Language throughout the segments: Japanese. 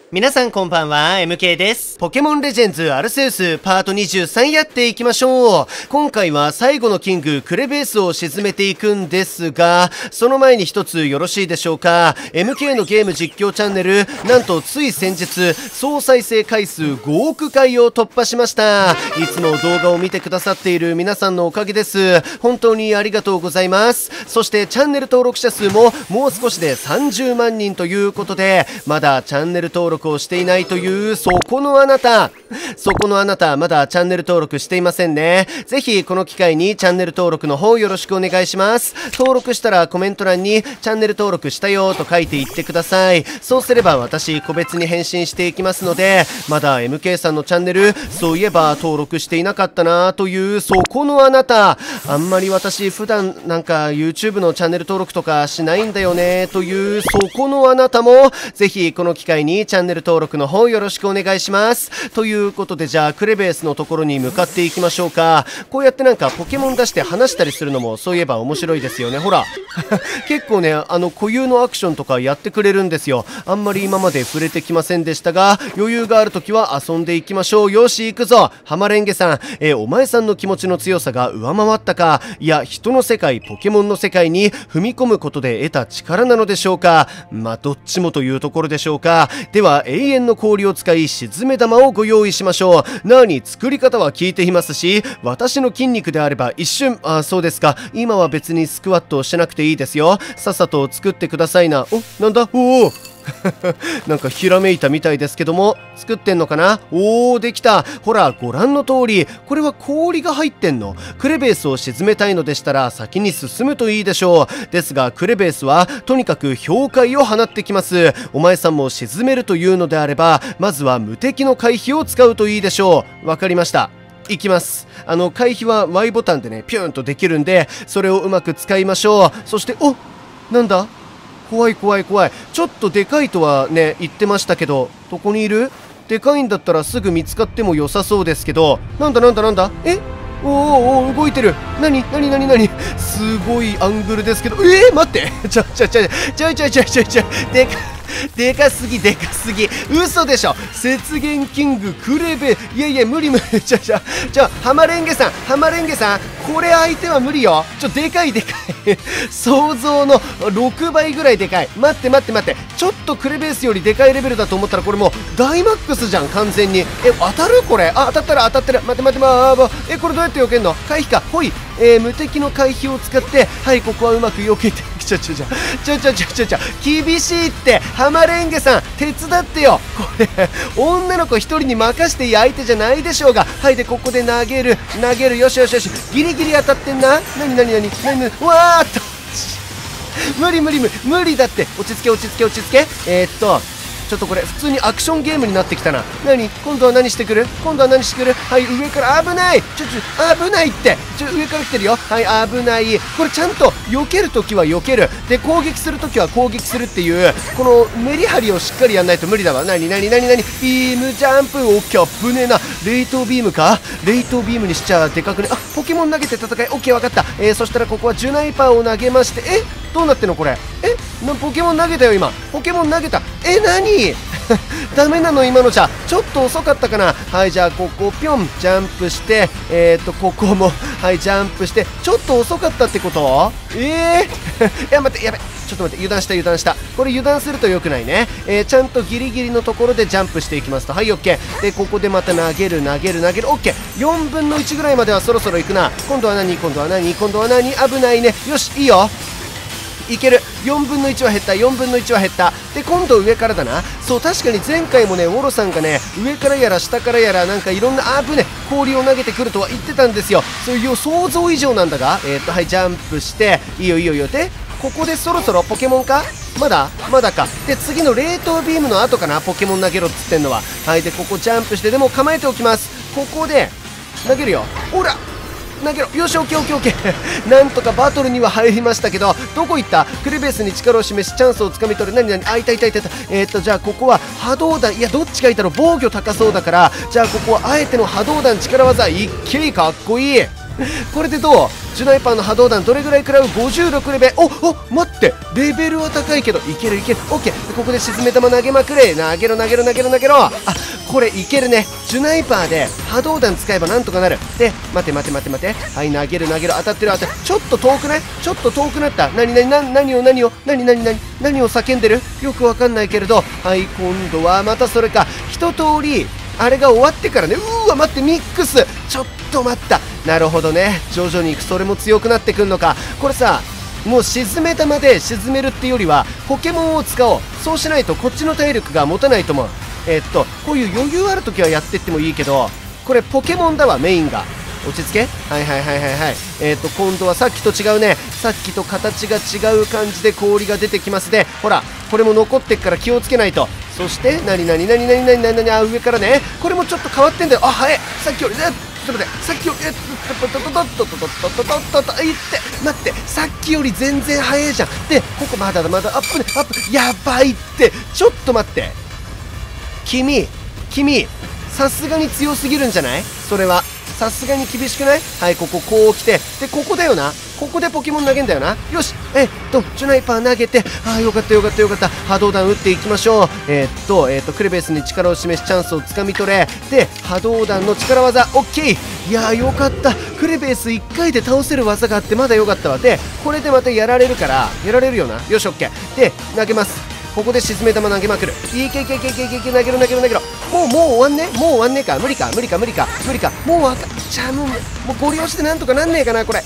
皆さんこんばんは、MK です。ポケモンレジェンズアルセウスパート23やっていきましょう。今回は最後のキングクレベースを沈めていくんですが、その前に一つよろしいでしょうか。 MK のゲーム実況チャンネル、なんとつい先日総再生回数5億回を突破しました。いつも動画を見てくださっている皆さんのおかげです。本当にありがとうございます。そしてチャンネル登録者数ももう少しで30万人ということで、まだチャンネル登録をしていないというそこのあなたまだチャンネル登録していませんね。ぜひこの機会にチャンネル登録の方よろしくお願いします。登録したらコメント欄にチャンネル登録したよと書いていってください。そうすれば私個別に返信していきますので、まだ MK さんのチャンネルそういえば登録していなかったなというそこのあなた、あんまり私普段なんか YouTube のチャンネル登録とかしないんだよねというそこのあなたも、ぜひこの機会にチャンネル登録の方よろしくお願いします。ということで、じゃあクレベースのところに向かっていきましょうか。こうやってなんかポケモン出して話したりするのもそういえば面白いですよね。ほら結構ね、固有のアクションとかやってくれるんですよ。あんまり今まで触れてきませんでしたが、余裕があるときは遊んでいきましょう。よし行くぞハマレンゲさん。お前さんの気持ちの強さが上回ったか、いや人の世界ポケモンの世界に踏み込むことで得た力なのでしょうか。まあどっちもというところでしょうか。では永遠の氷を使い沈め玉をご用意しましょう。作り方は聞いていますし、私の筋肉であれば一瞬、そうですか、今は別にスクワットをしなくていいですよ。さっさと作ってくださいな。なんだおおなんかひらめいたみたいですけども、作ってんのかな。できた。ほらご覧の通り、これは氷が入ってんの。クレベースを沈めたいのでしたら先に進むといいでしょう。ですがクレベースはとにかく氷塊を放ってきます。お前さんも沈めるというのであれば、まずは無敵の回避を使うといいでしょう。わかりました。いきます。回避は Y ボタンでねピューンとできるんで、それをうまく使いましょう。そしてなんだ、怖い。ちょっとでかいとはね言ってましたけど、どこにいる？でかいんだったらすぐ見つかっても良さそうですけど、なんだ動いてる。何すごいアングルですけど、待って、ちょでかすぎ嘘でしょ。雪原キングクレベ、いや無理ハマレンゲさんこれ相手は無理よ。でかい想像の6倍ぐらいでかい。待ってちょっとクレベースよりでかいレベルだと思ったら、これもう大マックスじゃん完全に。当たるこれ。当たってる。待ってこれどうやって避けんの？回避か。無敵の回避を使って、ここはうまく避けて。厳しいって。ハマレンゲさん手伝ってよ。これ女の子一人に任していい相手じゃないでしょうが。でここで投げる。よしギリギリ当たってんな。何わーっと無理だって。落ち着け。ちょっとこれ普通にアクションゲームになってきたな。今度は何してくる？上から危ない。危ないって。上から来てるよ。危ない。これちゃんと避けるときは避ける。で攻撃するときは攻撃するっていう、このメリハリをしっかりやんないと無理だわ。ビームジャンプ。オッケー、危ねえな。レイトビームか。レイトビームにしちゃでかくね。ポケモン投げて戦い。オッケー、分かった。そしたらここはジュナイパーを投げまして、どうなってんのこれ。ポケモン投げたよ今。何ダメなの今のじゃ。ちょっと遅かったかな。じゃあここピョンジャンプして、ここもジャンプして、ちょっと遅かったってこと？待って、やべ、ちょっと待って、油断した。これ油断すると良くないね。ちゃんとギリギリのところでジャンプしていきますと、オッケー。でここでまた投げる。オッケー。4分の1ぐらいまではそろそろいくな。今度は何？危ないね。よし、いいよ。いける。4分の1は減った。で今度上からだな。そう、確かに前回もねウォロさんがね上からやら下からやらなんかいろんな氷を投げてくるとは言ってたんですよ。そういう想像以上なんだが、ジャンプしていいよ。でここでそろそろポケモンか。まだか。で次の冷凍ビームの後かな、ポケモン投げろっつってんのは。でここジャンプして、でも構えておきます。ここで投げるよ。ほら投げろ。よし、オッケーなんとかバトルには入りましたけど、どこ行った？クレベースに力を示しチャンスをつかみ取る。いた。じゃあここは波動弾。いやどっちがいたの？防御高そうだから、じゃあここはあえての波動弾力技。いっけい、かっこいい。 これでどう？ジュナイパーの波動弾どれぐらい食らう？56レベル。お待って、レベルは高いけどいけるいける。オッケー。ここで沈め玉投げまくれ。投げろ投げろ投げろ投げろ。あ、これいけるね。ジュナイパーで波動弾使えばなんとかなる。で、待て待て待て待て。はい、投げる投げる。当たってる当たってる。ちょっと遠くない？ちょっと遠くなった。何を叫んでる？よくわかんないけれど。はい、今度はまたそれか。一通りあれが終わってからね。うわ待って、ミックスちょっと待った。なるほどね、徐々にそれも強くなってくんのか。これさ、もう沈め玉で沈めるっていうよりはポケモンを使おう。そうしないとこっちの体力が持たないと思う。こういう余裕ある時はやってってもいいけど、これポケモンだわ、メインが。落ち着け。はいはいはいはいはい。今度はさっきと違うね。さっきと形が違う感じで氷が出てきますね。ほら、これも残ってっから気をつけないと。そして、あ、上からね。これもちょっと変わってんだよ。あ、早い。さっきよりね。ちょっと待って、さっきより、待って、さっきより全然早いじゃん。で、ここまだアップね、アップ、やばいって。ちょっと待って。君、さすがに強すぎるんじゃない？それは。さすがに厳しくない？はい、こここう来て、で、ここだよな。ここでポケモン投げんだよな。よし、ジュナイパー投げて、ああ、よかったよかったよかった。波動弾打っていきましょう。クレベースに力を示しチャンスをつかみ取れ。で、波動弾の力技、オッケー。いやー、よかった。クレベース1回で倒せる技があってまだよかったわ。で、これでまたやられるから、やられるよな。よし、オッケー。で、投げます。ここで沈め玉投げまくる。いけ、投げろ。もう終わんね。か。無理か。もうわかもうゴリ押しでなんとかなんねえかな、これ。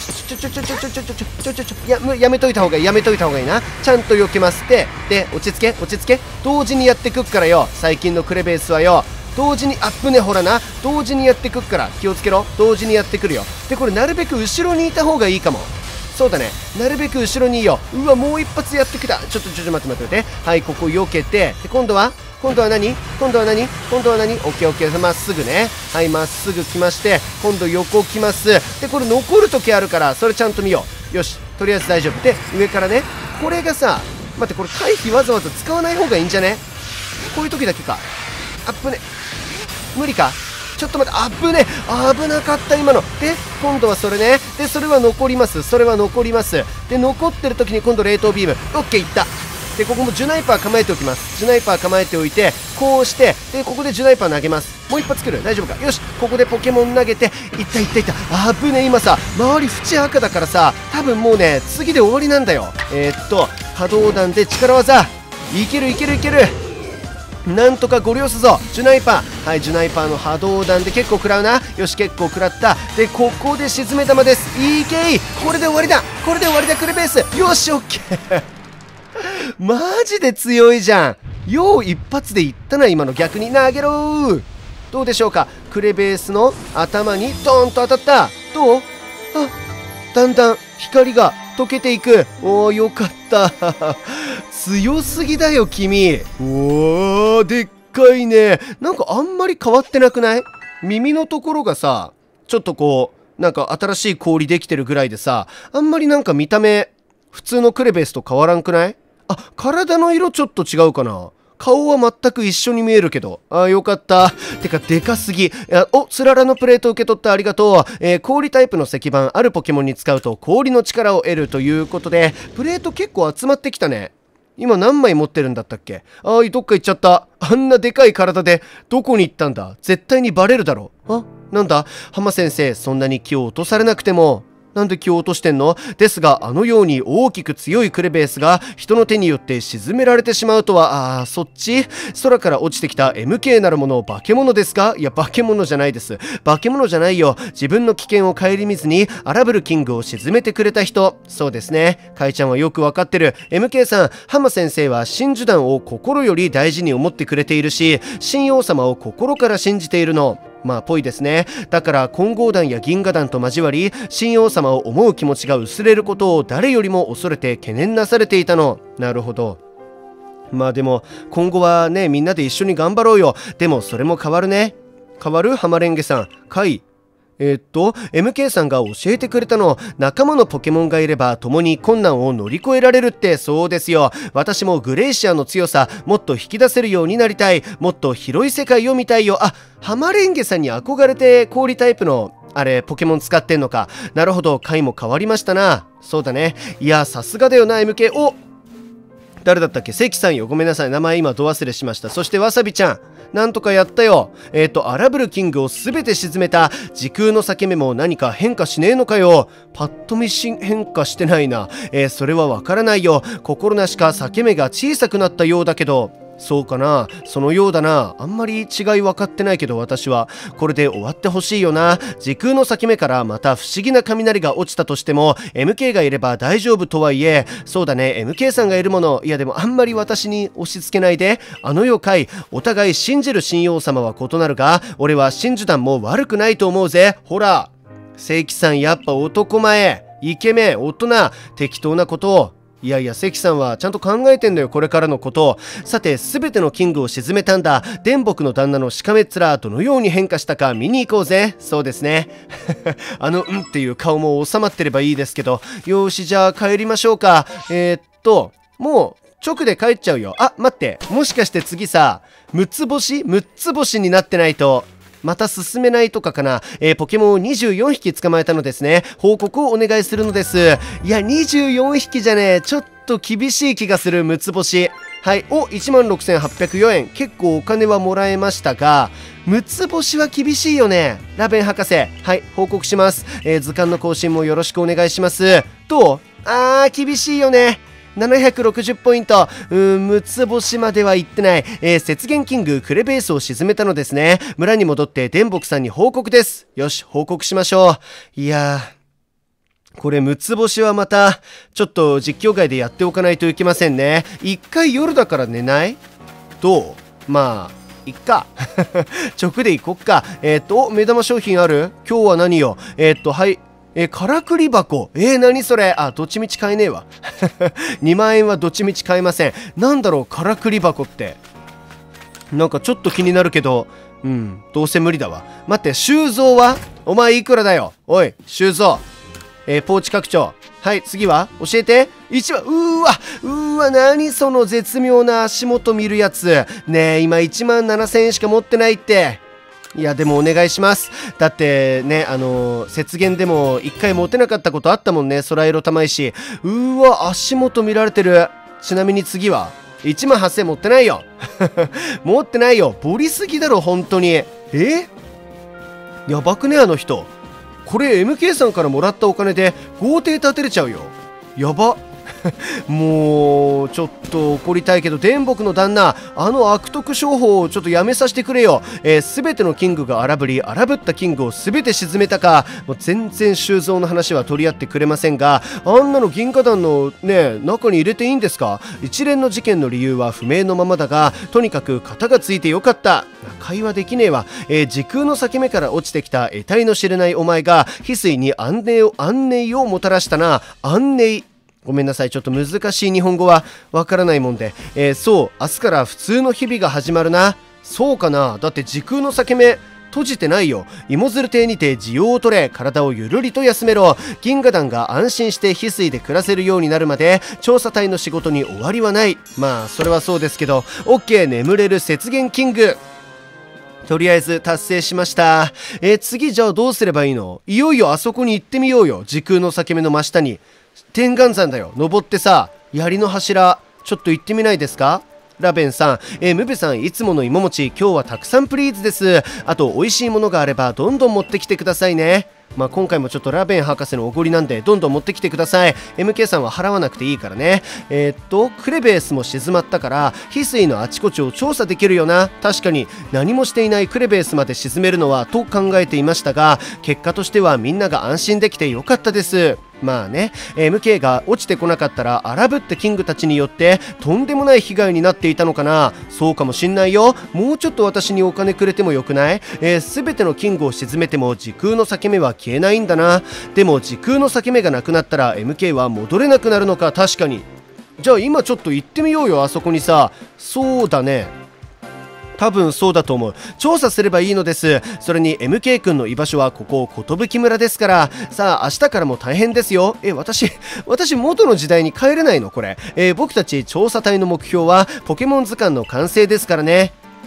やめといた方がいいな。ちゃんと避けますって。で、落ち着け。同時にやってくっからよ。最近のクレベースはよ。同時にアップね、ほらな。同時にやってくっから気をつけろ。同時にやってくるよ。で、これなるべく後ろにいた方がいいかも。そうだね、なるべく後ろにいよう。うわ、もう一発やってきた。ちょっと待って。はい、ここ避けて、で、今度は何？オッケー、まっすぐね。はい、まっすぐ来まして、今度横来ます。で、これ残る時あるから、それちゃんと見よう。よし、とりあえず大丈夫。で、上からね、これがさ、待って、これ回避わざわざ使わない方がいいんじゃね？こういう時だけか。アップね。無理か。ちょっと待って、危なかった今の。で、今度はそれね。で、それは残ります。で、残ってる時に今度冷凍ビーム。オッケー、いった。で、ここもジュナイパー構えておきます。ジュナイパー構えておいて、こうして、で、ここでジュナイパー投げます。もう一発来る？大丈夫か？よし、ここでポケモン投げて、いった。危ねえ、今さ、周り縁赤だからさ、多分もうね、次で終わりなんだよ。波動弾で力技。いける。なんとかゴリ押すぞ、ジュナイパー。はい、ジュナイパーの波動弾で結構食らうな。よし、結構食らった。で、ここで沈め玉です。いけい。これで終わりだ、クレベース。よし、オッケー。マジで強いじゃん。よう一発でいったな、今の。逆に投げろー。どうでしょうか。クレベースの頭にドーンと当たった。どう？あ、だんだん光が溶けていく。おー、よかった。強すぎだよ、君。おー、でっかいね。なんかあんまり変わってなくない？耳のところがさ、ちょっとこう、なんか新しい氷できてるぐらいでさ、あんまりなんか見た目、普通のクレベースと変わらんくない？あ、体の色ちょっと違うかな。顔は全く一緒に見えるけど。ああ、よかった。てか、でかすぎ。つららのプレート受け取ったありがとう。氷タイプの石板、あるポケモンに使うと氷の力を得るということで、プレート結構集まってきたね。今何枚持ってるんだったっけ？ああ、どっか行っちゃった。あんなでかい体で、どこに行ったんだ？絶対にバレるだろ。なんだ？浜先生、そんなに気を落とされなくても。なんで気を落としてんの？ですが、あのように大きく強いクレベースが人の手によって沈められてしまうとは、そっち？空から落ちてきた MK なるもの、化け物ですか？いや、化け物じゃないです。化け物じゃないよ。自分の危険を顧みずに、アラブルキングを沈めてくれた人。そうですね。カイちゃんはよくわかってる。MK さん、ハマ先生は真珠弾を心より大事に思ってくれているし、神王様を心から信じているの。まあ、ぽいですね。だから、金剛弾や銀河弾と交わり、神王様を思う気持ちが薄れることを誰よりも恐れて懸念なされていたの。なるほど。まあでも、今後はね、みんなで一緒に頑張ろうよ。でも、それも変わるね。変わる？ハマレンゲさん。カイ。MK さんが教えてくれたの。仲間のポケモンがいれば共に困難を乗り越えられるって。そうですよ。私もグレイシアの強さもっと引き出せるようになりたい。もっと広い世界を見たいよ。あ、ハマレンゲさんに憧れて氷タイプのあれ、ポケモン使ってんのか。なるほど、回も変わりましたな。そうだね。いや、さすがだよな、MK。お、誰だったっけ？関さんよ。ごめんなさい。名前今、ど忘れしました。そして、わさびちゃん。なんとかやったよ。荒ぶるキングをすべて沈めた時空の裂け目も何か変化しねえのかよ。パッと見変化してないな。それはわからないよ。心なしか裂け目が小さくなったようだけど。そうかな、そのようだな。あんまり違い分かってないけど、私はこれで終わってほしいよな。時空の裂け目からまた不思議な雷が落ちたとしても MK がいれば大丈夫とはいえ、そうだね、 MK さんがいるもの。いやでもあんまり私に押し付けないで。あの世かい。お互い信じる信用様は異なるが、俺は真珠団も悪くないと思うぜ。ほら、正規さんやっぱ男前、イケメン、大人、適当なことを。いやいや、関さんはちゃんと考えてんだよ、これからのことを。さて、すべてのキングを沈めたんだ。電木の旦那のしかめっ面、どのように変化したか見に行こうぜ。そうですね。っていう顔も収まってればいいですけど。よーし、じゃあ帰りましょうか。もう、直で帰っちゃうよ。あ、待って。もしかして次さ、6つ星になってないと。また進めないとかかな。ポケモンを24匹捕まえたのですね。報告をお願いするのです。いや、24匹じゃね、ちょっと厳しい気がする。6つ星。はい。お、16,804円。結構お金はもらえましたが、6つ星は厳しいよね。ラベン博士。はい、報告します。図鑑の更新もよろしくお願いします。どう？厳しいよね。760ポイント。6つ星までは行ってない。雪原キングクレベースを沈めたのですね。村に戻って電木さんに報告です。よし、報告しましょう。いやー、これ6つ星はまたちょっと実況外でやっておかないといけませんね。一回夜だから寝ない？どう？まあいっか。直で行こっか。目玉商品ある？今日は何よ。はい、からくり箱。何それ。どっちみち買えねえわ。2万円はどっちみち買えません。なんだろう、からくり箱って。なんかちょっと気になるけど、どうせ無理だわ。待って、修造は？お前いくらだよ。おい、修造。ポーチ拡張。はい、次は教えて。1番。うわ、何その絶妙な足元見るやつ。ねえ、今1万7000円しか持ってないって。いやでもお願いします。だってね、雪原でも1回持てなかったことあったもんね。空色玉石。足元見られてる。ちなみに次は1万8000持ってないよ。持ってないよ。ボリすぎだろ本当に。やばくね、あの人。これ MK さんからもらったお金で豪邸建てれちゃうよ。やば。もうちょっと怒りたいけど、電木の旦那、悪徳商法をちょっとやめさせてくれよ。すべてのキングが荒ぶったキングをすべて沈めたか。もう全然修造の話は取り合ってくれませんが、あんなの銀河団のね中に入れていいんですか？一連の事件の理由は不明のままだが、とにかく型がついてよかった。会話できねえわ。時空の裂け目から落ちてきた得体の知れないお前が翡翠に安寧をもたらしたな。安寧。ごめんなさい、ちょっと難しい日本語はわからないもんで。そう、明日から普通の日々が始まるな。そうかな。だって時空の裂け目閉じてないよ。芋づる亭にて需要を取れ。体をゆるりと休めろ。銀河団が安心して翡翠で暮らせるようになるまで調査隊の仕事に終わりはない。まあそれはそうですけど。 OK、 眠れる雪原キング、とりあえず達成しました。次じゃあどうすればいいの？いよいよあそこに行ってみようよ。時空の裂け目の真下に天眼山だよ。登ってさ、槍の柱ちょっと行ってみないですか？ラベンさん、ムベさん、いつもの芋餅今日はたくさんプリーズです。あと美味しいものがあればどんどん持ってきてくださいね。まあ今回もちょっとラベン博士のおごりなんでどんどん持ってきてください。 MK さんは払わなくていいからね。クレベースも静まったから翡翠のあちこちを調査できるよな。確かに何もしていないクレベースまで沈めるのはと考えていましたが、結果としてはみんなが安心できてよかったです。まあね、MK が落ちてこなかったら荒ぶったキングたちによってとんでもない被害になっていたのかな。そうかもしんないよ。もうちょっと私にお金くれてもよくない？全てのキングを沈めても時空の裂け目は消えないんだな。でも時空の裂け目がなくなったら MK は戻れなくなるのか。確かに。じゃあ今ちょっと行ってみようよ、あそこにさ。そうだね、多分そうだと思う。調査すればいいのです。それに MK 君の居場所はここ寿村ですから。さあ明日からも大変ですよ。私元の時代に帰れないのこれ。僕たち調査隊の目標はポケモン図鑑の完成ですからね。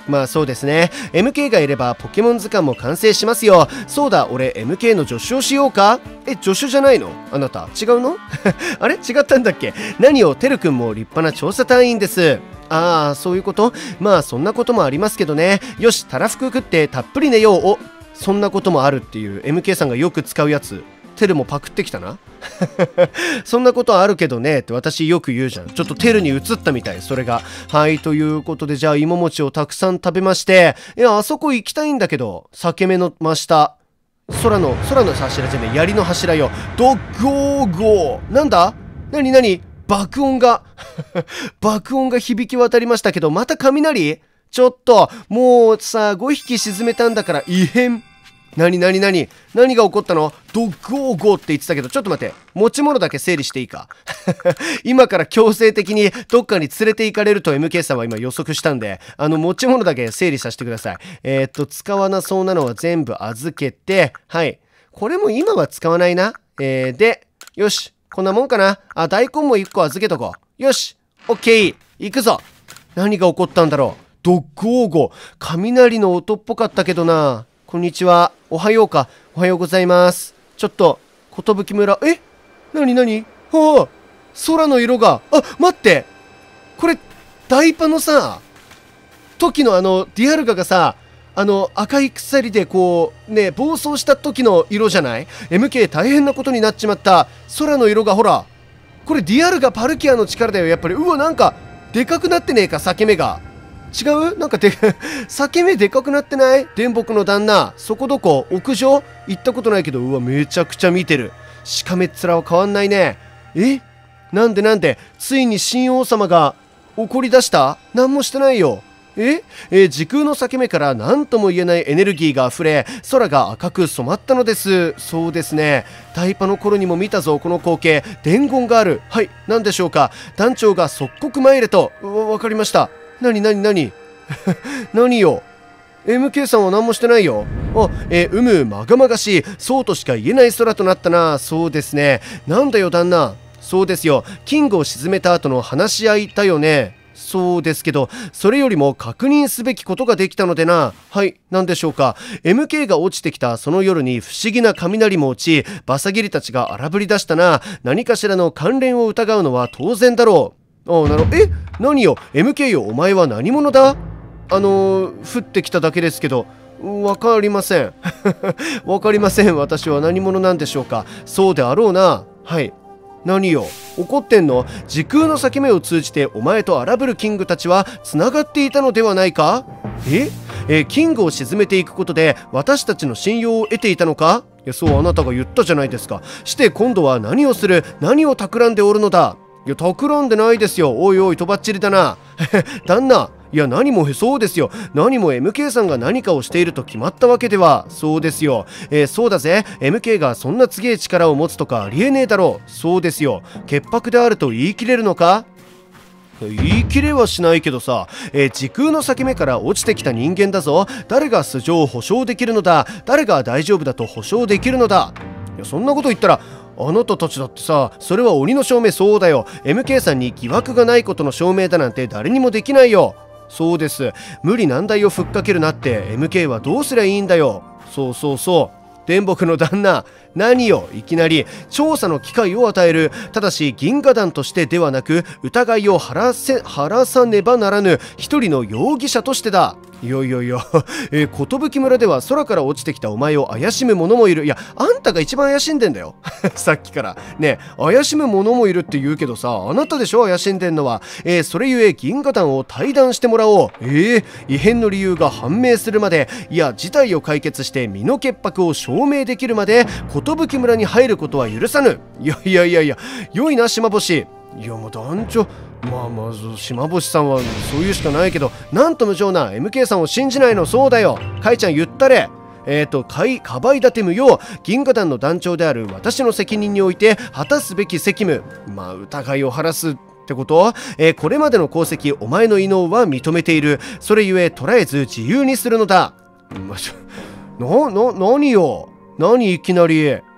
まあそうですね。MK がいればポケモン図鑑も完成しますよ。そうだ、俺 MK の助手をしようか。助手じゃないの？あなた違うの？あれ違ったんだっけ？何を、てるくんも立派な調査隊員です。ああ、そういうこと？まあそんなこともありますけどね。よし、たらふく食ってたっぷり寝よう。お、そんなこともあるっていう MK さんがよく使うやつ。テルもパクってきたな。そんなことあるけどねって私よく言うじゃん。ちょっとテルに移ったみたい、それが。はい、ということで、じゃあ芋餅をたくさん食べまして、いや、あそこ行きたいんだけど、裂け目の真下。空の柱じゃねえ、槍の柱よ。ドッゴーゴー。なんだ？なに爆音が爆音が響き渡りましたけど、また雷？ちょっと、もうさ、5匹沈めたんだから異変。何が起こったの？ドッゴーゴーって言ってたけど、ちょっと待って。持ち物だけ整理していいか？今から強制的にどっかに連れて行かれると MK さんは今予測したんで、持ち物だけ整理させてください。使わなそうなのは全部預けて、はい。これも今は使わないな。で、よし。こんなもんかな。あ、大根も1個預けとこう。よし。オッケー。行くぞ。何が起こったんだろう。ドッゴーゴー。雷の音っぽかったけどな。こんにちは。おはようか。おはようございます。ちょっと、寿村、なにああ、空の色が、待って。これ、ダイパのさ、時のディアルガがさ、赤い鎖でこう、ね、暴走した時の色じゃない？ MK 大変なことになっちまった。空の色がほら、これディアルガパルキアの力だよ、やっぱり。うわ、なんか、でかくなってねえか、裂け目が。違う？なんか裂け目でかくなってない？電木の旦那。そこどこ？屋上？行ったことないけど、うわ、めちゃくちゃ見てる。しかめっ面は変わんないね。なんでついに新王様が怒り出した？何もしてないよ。時空の裂け目から何とも言えないエネルギーが溢れ、空が赤く染まったのです。そうですね。タイパの頃にも見たぞ、この光景。伝言がある。はい、何でしょうか。団長が即刻参れと。わかりました。何何よ。MK さんは何もしてないよ。まがまがしい。そうとしか言えない空となったな。そうですね。なんだよ、旦那。そうですよ。キングを沈めた後の話し合いだよね。そうですけど、それよりも確認すべきことができたのでな。はい、何でしょうか。MK が落ちてきたその夜に不思議な雷も落ち、バサギリたちが荒ぶり出したな。何かしらの関連を疑うのは当然だろう。何よ、MK よ、お前は何者だ？降ってきただけですけど、わかりません。わかりません。私は何者なんでしょうか。そうであろうな。はい。何よ、怒ってんの？時空の裂け目を通じてお前と荒ぶるキングたちはつながっていたのではないか？キングを沈めていくことで私たちの信用を得ていたのか？いや、そうあなたが言ったじゃないですか。して今度は何をする？何を企んでおるのだ？いや、企んでないですよ。おいおい、とばっちりだな。旦那。いや、そうですよ。何も MK さんが何かをしていると決まったわけでは。そうですよ。そうだぜ。MK がそんな強い力を持つとかありえねえだろう。そうですよ。潔白であると言い切れるのか？言い切れはしないけどさ、時空の裂け目から落ちてきた人間だぞ。誰が素性を保証できるのだ？誰が大丈夫だと保証できるのだ？いや、そんなこと言ったら、あなたたちだってさ、それは鬼の証明。そうだよ。 MK さんに疑惑がないことの証明だなんて誰にもできないよ。そうです。無理難題をふっかけるなって。 MK はどうすりゃいいんだよ。そう電木の旦那。何よ、いきなり調査の機会を与える。ただし銀河団としてではなく、疑いを晴らさねばならぬ一人の容疑者としてだ。いや寿村では空から落ちてきたお前を怪しむ者もいる。いや、あんたが一番怪しんでんだよ。さっきからね。怪しむ者もいるって言うけどさ、あなたでしょ怪しんでんのは。それゆえ銀河団を退団してもらおう。異変の理由が判明するまで、いや事態を解決して身の潔白を証明できるまで寿村に入ることは許さぬ。いや良いな、島星。いや、もう団長、まあ島星さんはそういうしかないけど、なんと無情な MK さんを信じないの。そうだよ、カイちゃん言ったれ。かばい立て無用、銀河団の団長である私の責任において果たすべき責務。まあ疑いを晴らすってこと？これまでの功績、お前の異能は認めている。それゆえ捕らえず自由にするのだ。何よ、何いきなり。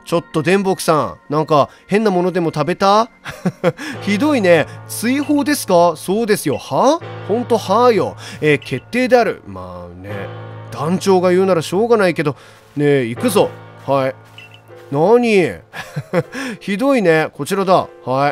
ちょっと電木さん、なんか変なものでも食べたひどいね。追放ですか？そうですよ。は？ほんとはよ。決定である。まあね、団長が言うならしょうがないけど、ねえ、行くぞ。はい。何ひどいね。こちらだ。はい。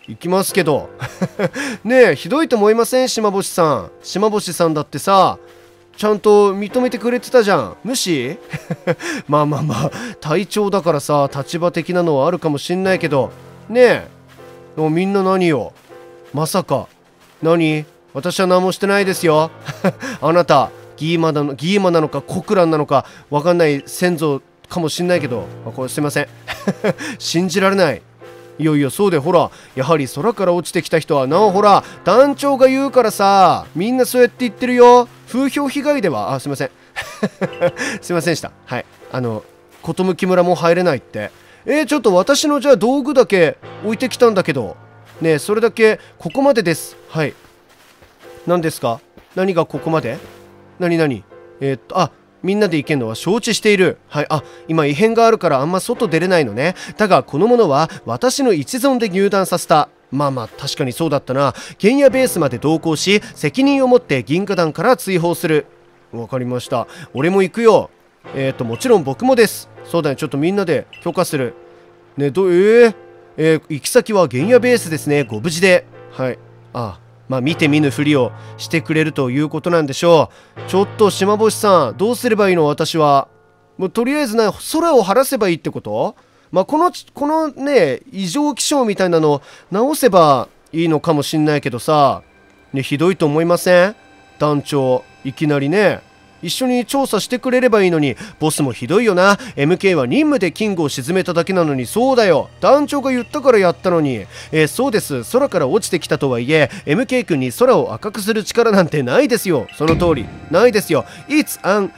行きますけど。ねえ、ひどいと思いません？島星さん。島星さんだってさ、ちゃんと認めてくれてたじゃん。無視まあまあまあ、隊長だからさ、立場的なのはあるかもしんないけど。ねえ。みんな何よ。まさか。何？私は何もしてないですよ。あなた、ギーマなのか、コクランなのか、わかんない先祖かもしんないけど、これすいません。信じられない。いやいや、そうで、ほら、やはり空から落ちてきた人はなお、ほら、団長が言うからさ、みんなそうやって言ってるよ。風評被害では、すいません。すいませんでした。はい。寿村も入れないって。ちょっと私のじゃあ道具だけ置いてきたんだけど。ねえ、それだけ、ここまでです。はい。何ですか？何がここまで？何？みんなで行けんのは承知している。はい。今異変があるからあんま外出れないのね。だがこの者は私の一存で入団させた。まあまあ確かにそうだったな。原野ベースまで同行し、責任を持って銀河団から追放する。わかりました。俺も行くよ。もちろん僕もです。そうだね。ちょっとみんなで許可する。ね、行き先は原野ベースですね。ご無事で。はい。まあ見て見ぬふりをしてくれるということなんでしょう。ちょっと島星さん、どうすればいいの？私は。もうとりあえず空を晴らせばいいってこと？まあこのね、異常気象みたいなの直せばいいのかもしんないけどさ。ね、ひどいと思いません？団長、いきなりね。一緒に調査してくれればいいのに、ボスもひどいよな。MK は任務でキングを沈めただけなのに。そうだよ、団長が言ったからやったのに。そうです。空から落ちてきたとはいえ MK 君に空を赤くする力なんてないですよ。その通り、ないですよ。 It's an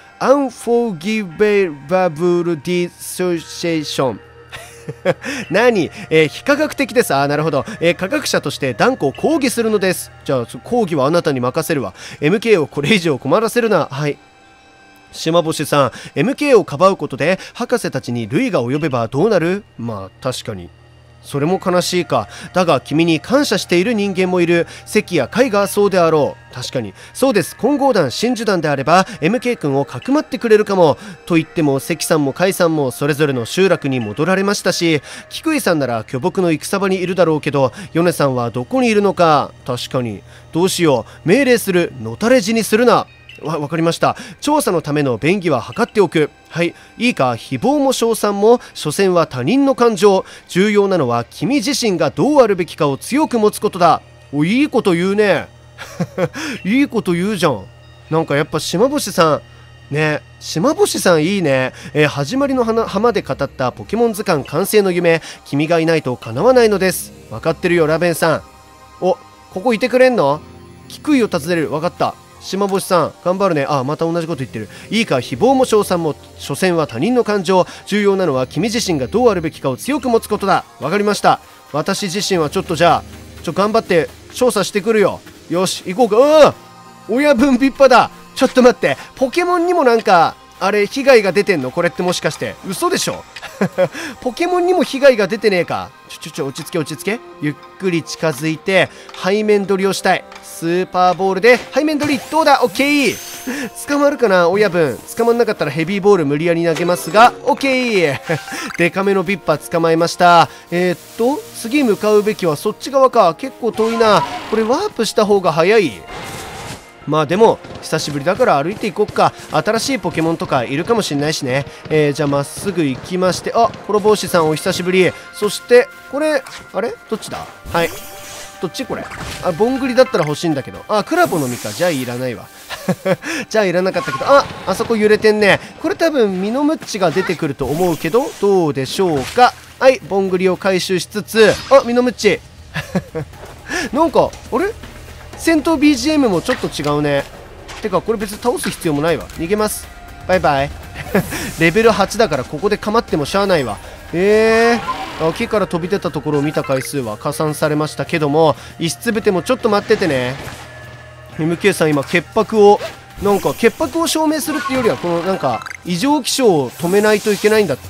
unforgivable dissociation 何？非科学的です。なるほど。科学者として断固抗議するのです。じゃあ抗議はあなたに任せるわ。 MK をこれ以上困らせるな。はい。島星さん、 MK をかばうことで博士たちに累が及べばどうなる？まあ確かにそれも悲しいか。だが君に感謝している人間もいる。関や海がそうであろう。確かにそうです。混合団真珠団であれば MK 君をかくまってくれるかも。と言っても関さんも海さんもそれぞれの集落に戻られましたし、菊井さんなら巨木の戦場にいるだろうけど、米さんはどこにいるのか。確かにどうしよう。命令する。のたれ死にするな。わかりました。調査のための便宜は図っておく。はい。いいか、誹謗も称賛も所詮は他人の感情。重要なのは君自身がどうあるべきかを強く持つことだ。いいこと言うね。いいこと言うじゃん。なんかやっぱ島星さんね、島星さんいいね。始まりの浜で語ったポケモン図鑑完成の夢、君がいないと叶わないのです。分かってるよラベンさん。ここいてくれんの？菊井を訪ねる。分かった。島星さん頑張るね。また同じこと言ってる。いいか、誹謗も称賛も所詮は他人の感情。重要なのは君自身がどうあるべきかを強く持つことだ。わかりました。私自身はちょっとじゃあ頑張って調査してくるよ。よし行こうか。親分立派だ。ちょっと待って、ポケモンにもなんかあれ被害が出てんの？これってもしかして嘘でしょ？ポケモンにも被害が出てねえか。落ち着け落ち着け。ゆっくり近づいて背面取りをしたい。スーパーボールで背面取り。どうだ？オッケー。捕まるかな親分。捕まんなかったらヘビーボール無理やり投げますが、オッケー。デカめのビッパ捕まえました。次向かうべきはそっち側か。結構遠いな。これワープした方が早い。まあでも久しぶりだから歩いていこっか。新しいポケモンとかいるかもしんないしね。じゃあまっすぐ行きまして、黒帽子さんお久しぶり。そしてこれあれどっちだ？はい、どっちこれ？ボングリだったら欲しいんだけど。クラボの実か。じゃあいらないわ。じゃあいらなかったけど、あそこ揺れてんね。これ多分ミノムッチが出てくると思うけど、どうでしょうか。はい、ボングリを回収しつつ、ミノムッチ。なんかあれ戦闘 BGM もちょっと違うね。てかこれ別に倒す必要もないわ。逃げます。バイバイ。レベル8だからここで構ってもしゃあないわ。木から飛び出たところを見た回数は加算されましたけども、石つぶてもちょっと待っててね。MK さん今潔白を証明するっていうよりは、このなんか異常気象を止めないといけないんだって。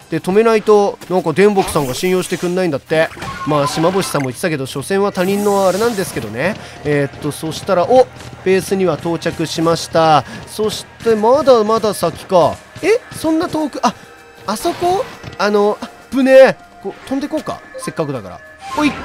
で止めないとなんか電木さんが信用してくんないんだって。まあ島星さんも言ってたけど所詮は他人のあれなんですけどね。そしたらベースには到着しました。そしてまだまだ先か。そんな遠く、あそこぶねえ、飛んでこうか、せっかくだから。おい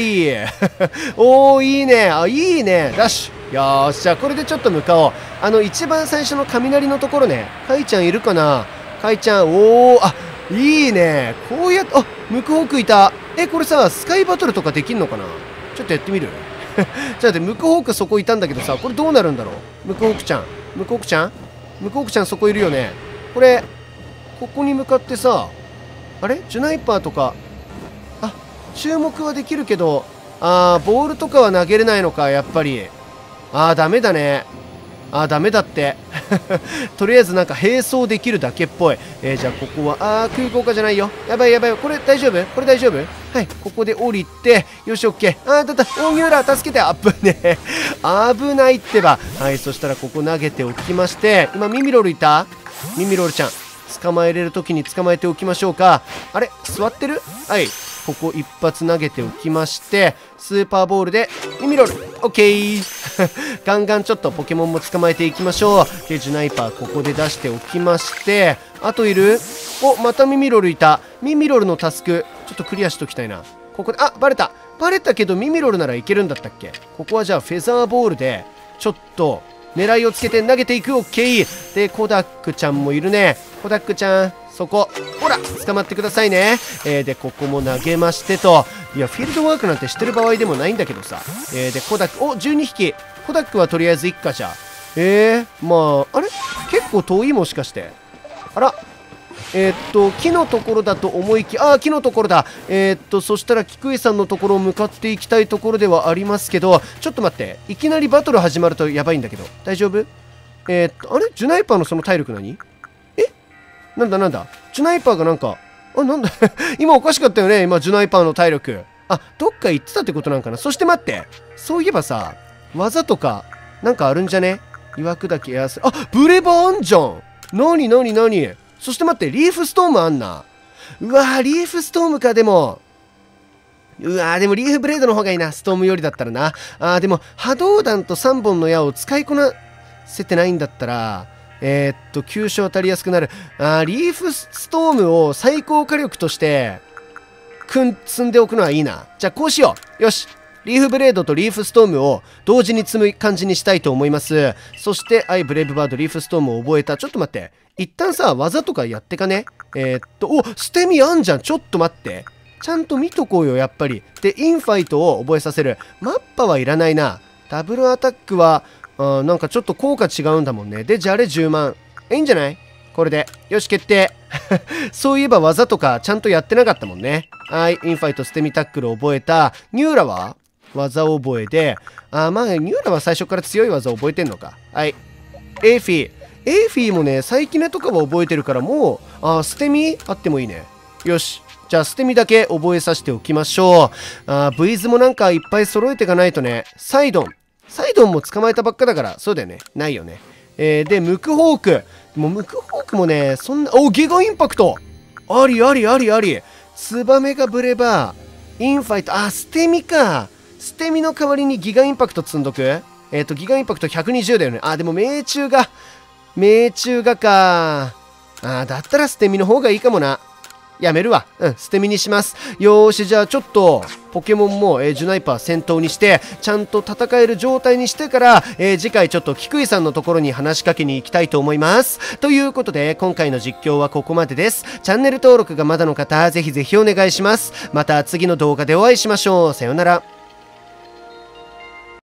おー、いいね、いいね、ダッシュ。よーし、じゃあこれでちょっと向かおう。一番最初の雷のところね。カイちゃんいるかな。カイちゃん、いいね。こうやって、ムクホークいた。これさ、スカイバトルとかできんのかな。ちょっとやってみるちょっと待って、ムクホークそこいたんだけどさ、これどうなるんだろう。ムクホークちゃん、ムクホークちゃん、ムクホークちゃんそこいるよね。これ、ここに向かってさ、あれジュナイパーとか、注目はできるけど、ボールとかは投げれないのか、やっぱり。ダメだね。ダメだって。とりあえずなんか並走できるだけっぽい。じゃあここは、空港化じゃないよ。やばいやばい。これ大丈夫？これ大丈夫？はい、ここで降りて、よし、オッケー。だった、大木浦、助けて、危ねえ。危ないってば。はい、そしたらここ投げておきまして、今、ミミロルいた？ミミロルちゃん。捕まえれるときに捕まえておきましょうか。あれ？座ってる？はい。ここ一発投げておきまして、スーパーボールで、ミミロル、オッケーガンガンちょっとポケモンも捕まえていきましょう。で、ジュナイパーここで出しておきまして、あといる？またミミロルいた。ミミロルのタスク、ちょっとクリアしときたいな。ここで、バレた。バレたけどミミロルならいけるんだったっけ？ここはじゃあフェザーボールで、ちょっと、狙いをつけて投げていく。オッケー。で、コダックちゃんもいるね。コダックちゃん、そこ。ほら、捕まってくださいね。で、ここも投げましてと。いや、フィールドワークなんてしてる場合でもないんだけどさ。で、コダック、12匹。コダックはとりあえず一家じゃ。まあ、あれ結構遠いもしかして。あら。木のところだと思いきや、木のところだ。そしたら菊井さんのところを向かっていきたいところではありますけど、ちょっと待って。いきなりバトル始まるとやばいんだけど。大丈夫？あれジュナイパーのその体力何？なんだジュナイパーがなんか、なんだ今おかしかったよね、今、ジュナイパーの体力。どっか行ってたってことなんかな。そして待って。そういえばさ、技とか、なんかあるんじゃね？曰くだけエアス。ブレバーあんじゃん。なにそして待って、リーフストームあんな。うわー、リーフストームか、でも。でもリーフブレードの方がいいな、ストームよりだったらな。でも、波動弾と3本の矢を使いこなせてないんだったら、急所当たりやすくなる。リーフストームを最高火力として、積んでおくのはいいな。じゃあ、こうしよう。よし。リーフブレードとリーフストームを同時に積む感じにしたいと思います。そして、ブレイブバード、リーフストームを覚えた。ちょっと待って。一旦さ、技とかやってかね。捨て身あんじゃん。ちょっと待って。ちゃんと見とこうよ、やっぱり。で、インファイトを覚えさせる。マッパはいらないな。ダブルアタックは、なんかちょっと効果違うんだもんね。で、じゃああれ10万。いいんじゃない？これで。よし、決定。そういえば技とかちゃんとやってなかったもんね。はい、インファイト捨て身タックル覚えた。ニューラは技覚えで。ニューラは最初から強い技覚えてんのか。はい。エーフィーもね、サイキネとかは覚えてるからもう、捨て身あってもいいね。よし。じゃあ、捨て身だけ覚えさせておきましょう。ブイズもなんかいっぱい揃えていかないとね。サイドンも捕まえたばっかだから、そうだよね。ないよね。で、ムクホーク。もうムクホークもね、そんな、ギガインパクトあり。ツバメがブレバー。インファイト、捨て身か。捨て身の代わりにギガインパクト積んどく？ギガインパクト120だよね。でも命中がか。だったら捨て身の方がいいかもな。やめるわ。捨て身にします。よーし、じゃあちょっと、ポケモンも、ジュナイパー先頭にして、ちゃんと戦える状態にしてから、次回ちょっと菊井さんのところに話しかけに行きたいと思います。ということで、今回の実況はここまでです。チャンネル登録がまだの方、ぜひぜひお願いします。また次の動画でお会いしましょう。さようなら。